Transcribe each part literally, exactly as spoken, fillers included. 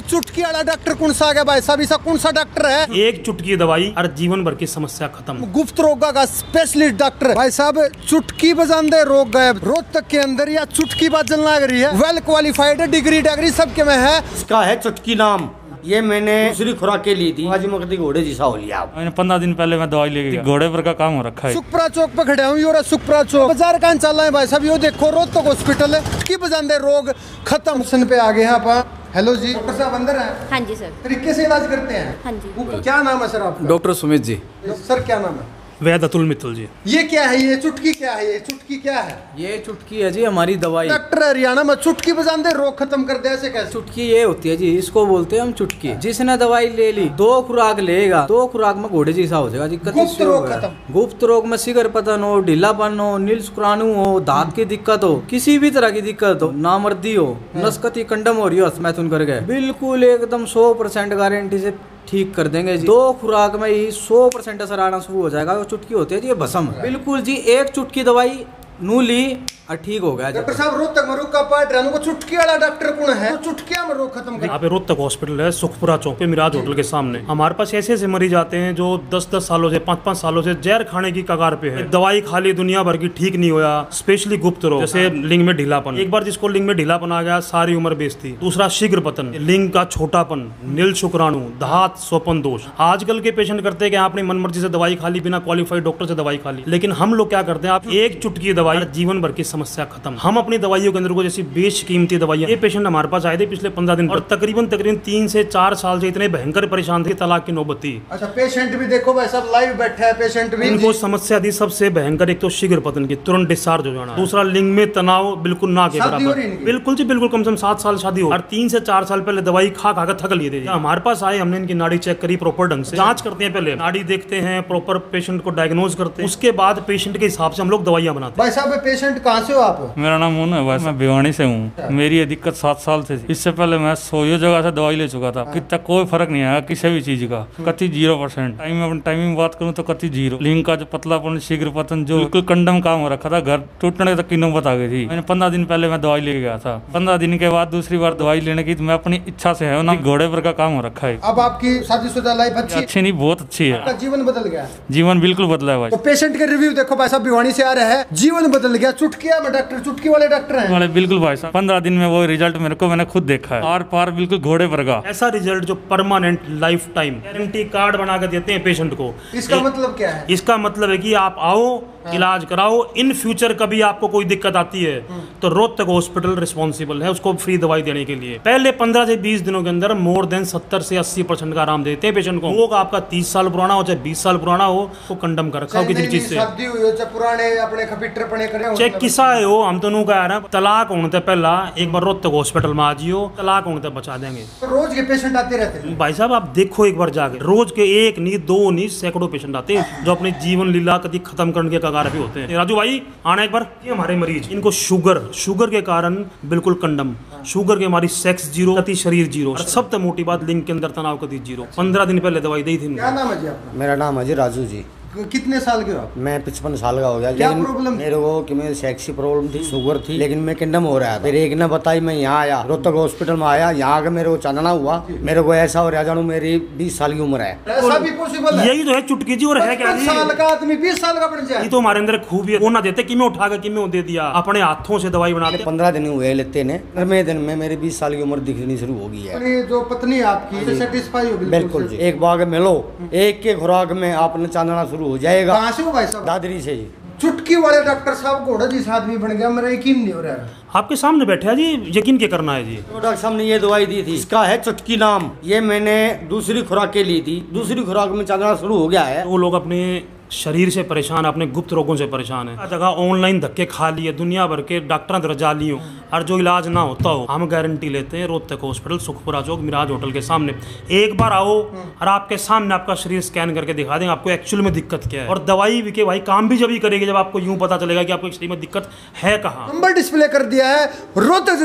चुटकी वाला डॉक्टर कौन सा आ गया भाई साहब? ऐसा कौन सा डॉक्टर है? एक चुटकी दवाई और जीवन भर की समस्या खत्म। गुप्त रोग का स्पेशलिस्ट डॉक्टर भाई साहब, चुटकी बजाते रोग गायब। रोहतक के अंदर या चुटकी बाजन लग रही है, वेल क्वालिफाइड डिग्री डिग्री सबके में है। इसका है चुटकी नाम। ये मैंने दूसरी खुराक के ली थी, आज मकदी घोड़े जैसा हो लिया। मैंने पंद्रह दिन पहले मैं दवाई लेके गया, घोड़े पर का काम हो रखा है। सुखपुरा चौक पे खड़े हूँ, और सुखपुरा चौक बाजार कहाँ चल रहा है भाई साहब? यो देखो रोहतक हॉस्पिटल है, चुटकी बजाते रोग खत्म। सन पे आ गए हैं आप। हेलो जी, डॉक्टर साहब अंदर हैं? हाँ जी सर। तरीके से इलाज करते हैं? हाँ जी। क्या नाम है सर आपका? डॉक्टर सुमित जी। सर क्या नाम है? वैद अतुल मित्तल जी। ये क्या है? ये चुटकी क्या है? ये चुटकी क्या है? ये चुटकी है जी हमारी दवाई। डॉक्टर हरियाणा में चुटकी बजाते रोग खत्म कर दे, ऐसे कैसे? चुटकी ये होती है जी, इसको बोलते हैं हम चुटकी। जिसने दवाई ले ली, दो खुराक लेगा, दो खुराक में घोड़े जैसा हो जाएगा जी। गुप्त रोग खत्म। गुप्त रोग में सिगर पतन हो, ढीलापन हो, नील शुक्राणु हो, दांत की दिक्कत हो, किसी भी तरह की दिक्कत हो, नामर्दी हो, नसकती कंडम हो रही हो, मैथुन कर गए, बिल्कुल एकदम सौ परसेंट गारंटी से ठीक कर देंगे जी। दो खुराक में ही सौ परसेंट असर आना शुरू हो जाएगा। वो चुटकी होती है जी, ये भस्म। बिल्कुल जी, एक चुटकी दवाई नू ली और ठीक हो गया। डॉक्टर साहब रोहतक में रुक का पार्ट रहने को चुटकी वाला डॉक्टर कौन है? तो चुटकिया में रोग खत्म कर। यहाँ पे रोहतक हॉस्पिटल है, सुखपुरा चौक पे मिराज होटल के सामने। हमारे पास ऐसे ऐसे मरीज आते हैं जो दस दस सालों से पाँच पाँच सालों से जहर खाने की कगार पे है, दवाई खा ली दुनिया भर की, ठीक नहीं होया। स्पेशली गुप्त रोग, जैसे लिंग में ढीलापन। एक बार जिसको लिंग में ढीलापन आ गया, सारी उम्र बेचती। दूसरा शीघ्र पतन, लिंग का छोटापन, नील शुक्राणु, धात, स्वपन दोष। आजकल के पेशेंट करते हैं कि आपने मनमर्जी से दवाई खा ली, बिना क्वालिफाइड डॉक्टर से दवाई खा ली। लेकिन हम लोग क्या करते हैं, आप एक चुटकी दवाई, जीवन भर की समस्या खत्म। हम अपनी दवाइयों के अंदर को जैसी बेशकीमती दवाइयां। ये पेशेंट हमारे पास आए थे पिछले पंद्रह दिन और तकरीबन तकरीबन तीन से चार साल से इतने भयंकर परेशान थे, तलाक की नौबत थी। अच्छा, पेशेंट भी देखो भाई सब लाइव बैठा है, पेशेंट भी। इनको समस्या थी सबसे भयंकर, एक तो शीघ्र पतन की, तुरंत डिस्चार्ज हो जाना। दूसरा लिंग में तनाव बिल्कुल ना के बराबर, बिल्कुल जी बिल्कुल। कम से कम सात साल शादी हो और तीन से चार साल पहले दवाई खा खा कर थक लिए थे। हमारे पास आए, हमने इनकी नाड़ी चेक करी प्रॉपर ढंग से, जांच करते हैं, पहले नाड़ी देखते हैं, प्रॉपर पेशेंट को डायग्नोज करते हैं, उसके बाद पेशेंट के हिसाब से हम लोग दवाइयां बनाते हैं। भाई साहब पेशेंट कहाँ से हो आप? मेरा नाम मोनू है, मैं भिवानी से हूँ। मेरी ये दिक्कत सात साल से थी। इससे पहले मैं सोयो जगह से दवाई ले चुका था, कितना कोई फर्क नहीं आया किसी भी चीज का, कति जीरो परसेंट। टाइम अपनी टाइमिंग बात करूँ तो कति जीरो। लिंग का जो पतलापन, शीघ्र पतन, जो बिल्कुल कंडम काम हो रखा था, घर टूटने तक की नौबत आ गई थी। मैंने पंद्रह दिन पहले मैं दवाई लेके गया था। पंद्रह दिन के बाद दूसरी बार दवाई लेने की मैं अपनी इच्छा से है ना, घोड़े पर का काम हो रखा है। अब आपकी शादीशुदा लाइफ अच्छी अच्छी नहीं, बहुत अच्छी है। जीवन बदल गया? जीवन बिल्कुल बदला है भाई। तो पेशेंट के रिव्यू देखो भाई साहब, भिवानी से आ रहे हैं, जीवन बदल गया। चुटकिया में डॉक्टर, चुटकी वाले डॉक्टर हैं वाले, बिल्कुल भाई साहब। पंद्रह दिन में वो रिजल्ट मेरे को मैंने खुद देखा है, आर पार बिल्कुल घोड़े पर का। ऐसा रिजल्ट जो permanent life time guarantee card बना कर देते हैं पेशेंट को। इसका मतलब क्या है? इसका मतलब है कि आप आओ, इलाज कराओ, इन फ्यूचर कभी आपको कोई दिक्कत आती है तो रोहतक हॉस्पिटल रिस्पॉन्सिबल है उसको फ्री दवाई देने के लिए। पहले पंद्रह से बीस दिनों के अंदर मोर देन सत्तर से अस्सी परसेंट का आराम देते हैं पेशेंट को। वो आपका तीस साल पुराना हो चाहे बीस साल पुराना हो, वो कंडम कर रखा हो किसी चीज से, शादी हुई हो चाहे पुराने अपने खपीटर पड़े करे हो, चाहे किसा है हो। हम तो कह रहे हैं तलाक होने से पहला एक बार रोहतक हॉस्पिटल में आ जियो, तलाक होने तक बचा देंगे। तो रोज के पेशेंट आते रहते हैं भाई साहब, आप देखो एक बार जाके, रोज के एक नहीं दो नहीं सैकड़ों पेशेंट आते हैं जो अपनी जीवन लीला कभी खत्म करने के कगार पे होते हैं। राजू भाई आना एक बार। ये हमारे मरीज, इनको शुगर शुगर के कारण बिल्कुल कंडम, शुगर के हमारी सेक्स जीरो, कति शरीर जीरो, और सबसे मोटी बात लिंग के अंदर तनाव कति जीरो। पंद्रह दिन पहले दवाई दी थी। क्या नाम है जी आपका? मेरा नाम है जी राजू जी। कितने साल के हो आप? मैं पचपन साल का हो गया। क्या लेकिन प्रॉब्लम? मेरे को कि मेरे सेक्सी प्रॉब्लम थी, शुगर थी, लेकिन मैं कंडम हो रहा था। फिर एक ने बताई, मैं यहाँ आया, रोहतक हॉस्पिटल में आया, यहाँ आके मेरे को चांदना हुआ, मेरे को ऐसा हो रहा जानू मेरी बीस साल की उम्र है। ऐसा भी पॉसिबल है? यही तो है चुटकी जी, और है क्या जी? साल का आदमी बीस साल का बन जाए, ये तो हमारे अंदर खूबी वो ना देते कि मैं उठा के कि मैं दे दिया, अपने हाथों से दवाई बनाते। पंद्रह दिन हुए लेते ने, नरमे दिन में मेरी बीस साल की उम्र दिखनी शुरू हो गई है। जो पत्नी है आपकी सेटिस्फाई हो? बिल्कुल जी। एक बाग मिलो, एक के खुराक में आपने चांदना शुरू हो जाएगा। भाई साहब? दादरी से जी। चुटकी वाले डॉक्टर साहब घोड़ा जिस आदमी बन गया, मेरा यकीन नहीं हो रहा है। आपके सामने बैठे हैं जी, यकीन क्या करना है जी। तो डॉक्टर साहब ने ये दवाई दी थी, इसका है चुटकी नाम। ये मैंने दूसरी खुराक के ली थी, दूसरी खुराक में चांदना शुरू हो गया है। वो लोग अपने शरीर से परेशान, अपने गुप्त रोगों से परेशान है। जगह ऑनलाइन धक्के खा लिए, दुनिया भर के डॉक्टर रजा लियो, और जो इलाज ना होता हो, हम गारंटी लेते हैं रोहतक हॉस्पिटल, सुखपुरा चौक, मिराज होटल के सामने। एक बार आओ और आपके सामने आपका शरीर स्कैन करके दिखा देंगे आपको एक्चुअल में दिक्कत क्या है, और दवाई भी के भाई काम भी जब ही करेगी जब आपको यूं पता चलेगा कि आपके शरीर में दिक्कत है कहाँ। नंबर डिस्प्ले कर दिया है, रोहतक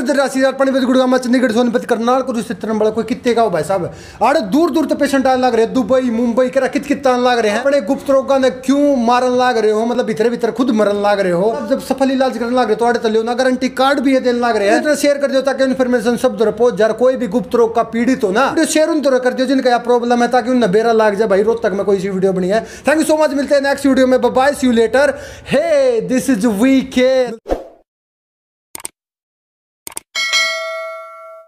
सोनीपत करनाल को बड़ा कोई कितने का हो भाई साहब। आड़े दूर दूर तो पेशेंट आने लग रहे हैं, दुबई मुंबई के कित कित आने लग रहे हैं। अपने गुप्त रोगों ने क्यों मारन लाग रहे हो, मतलब भीतर भीतर खुद मरन लाग रहे हो। अब जब सफल इलाज करने लाग रहे तो आड़े तले ना गारंटी कार्ड भी है देने लाग रहे हैं। इतना शेयर कर दियो ताकि इन्फॉर्मेशन सब तरह पहुंच जाए। कोई भी गुप्त रोग का पीड़ित हो ना, शेयर उन तरह कर दियो जिनका यह प्रॉब्लम है, ताकि उन्हें बेरा लाग जाए। भाई रोहतक में कोई सी वीडियो बनी है। थैंक यू सो मच, मिलते हैं नेक्स्ट वीडियो में। Bye, see you later. Hey this is VK.